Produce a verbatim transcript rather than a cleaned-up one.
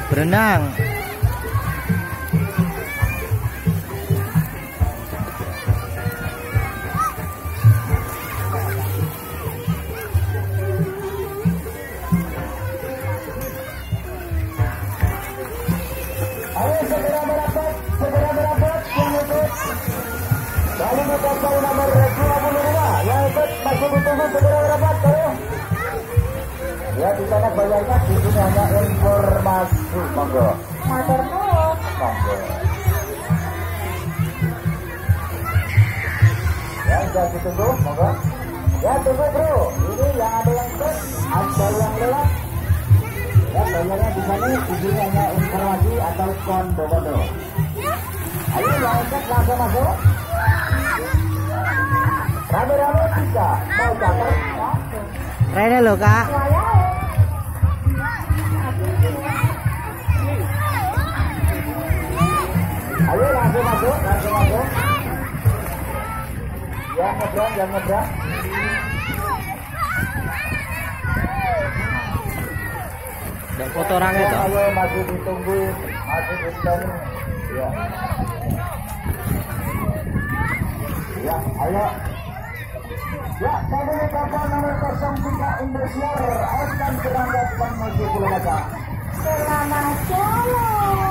berenang. Ayo segera merapat, segera merapat yang ikut. Kali kapal nomor dua puluh lima yang ikut masih ditunggu, segera merapat. Ayo. Ya di sana bayarnya, di sini hanya informasi. Monggo. Motor nuwun. Monggo. Ya sudah ditunggu, monggo. Ya tunggu bro, ini yang ada yang ikut, ada yang lewat. Ya bayarnya di sana, di sini hanya informasi atau kondo-kondo. Ayo yang ikut langsung masuk. Rame-rame tiga, mau catat? Rene loh kak. Ayo langsung masuk, langsung masuk. Yang nyebrang, yang nyebrang. Dan foto orang itu. Ayo masih ditungguin, masih ditungguin. Ya. Ya, ayo. Ya, kami kapal nomor nol tiga Indosiar akan berangkat menuju Pulau Masa. Selamat jalan.